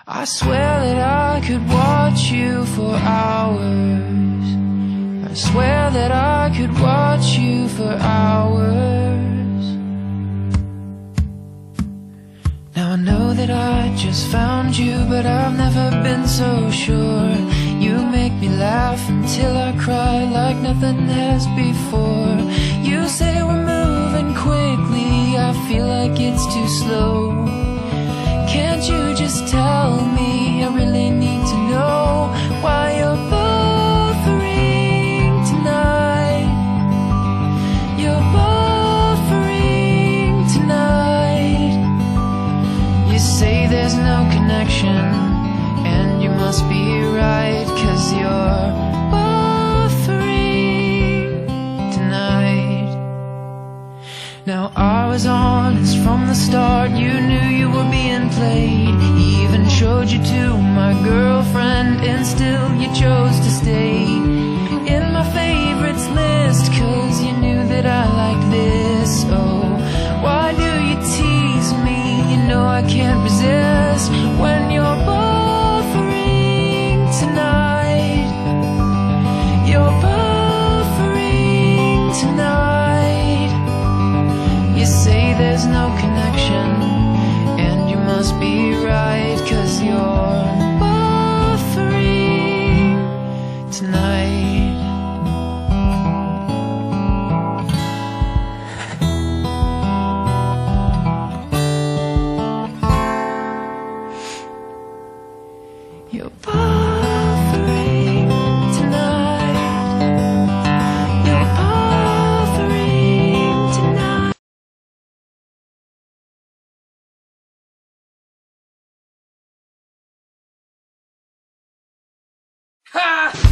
I swear that I could watch you for hours. I swear that I could watch you for hours. Now I know that I just found you, but I've never been so sure. You make me laugh until I cry like nothing has before. You say we're moving quickly, I feel like it's too slow. Can't you just tell me? I really need to know why you're buffering tonight. You're buffering tonight. You say there's no connection, and you must be right, 'cause you're buffering tonight. Now I was honest from the start, you knew you were being played. Even showed you to my girlfriend, and still you chose to stay in my favorites list, 'cause you knew that I liked this. Oh, why do you tease me? You know I can't resist when you're buffering tonight. You're buffering tonight. You say there's no connection, and you must be right, 'cause you're buffering tonight. You're buffering tonight. You're buffering tonight. Ha!